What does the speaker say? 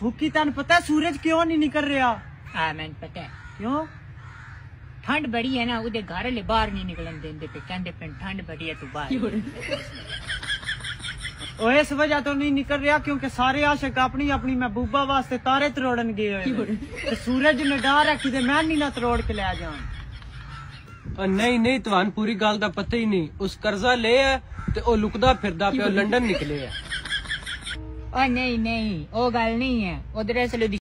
फुकी तन पता है सूरज क्यों नहीं निकल रहा? हाँ मैंने पता है क्यों? ठंड बड़ी है ना, उधर घर ले बाहर नहीं निकलन देंदे पे, कहंदे पे ठंड बड़ी है तू बाहर। और इस वजह तो नहीं निकल रहा क्योंकि सारे आशिक अपनी अपनी महबूबा वास्ते तारे तरोड़न गए हुए ते सूरज ने डर रखी ते मैं नहीं ना तरोड़ के ले जान। नहीं नहीं तुहान पूरी गल दा पता ही नहीं। उस कर्जा ले है ते ओ लुकदा फिरदा पे लंदन निकले है। नहीं नहीं वो गल नहीं है, उधर इसलिए